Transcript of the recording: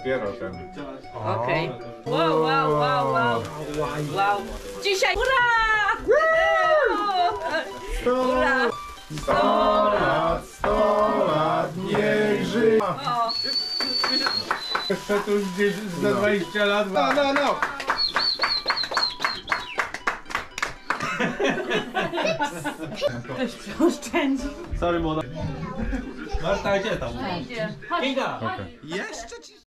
dopiero ten. Okej. Wow, wow, wow, wow. Wow. Dzisiaj hurra! Hurra! 100 lat, niech żyje. Jeszcze tu gdzieś za 20 lat. No. Ktoś przeoszczędzi. Sorry, młoda. Marta, gdzie tam? Idzie. Chodź. Kinga! Okay. Jeszcze ci...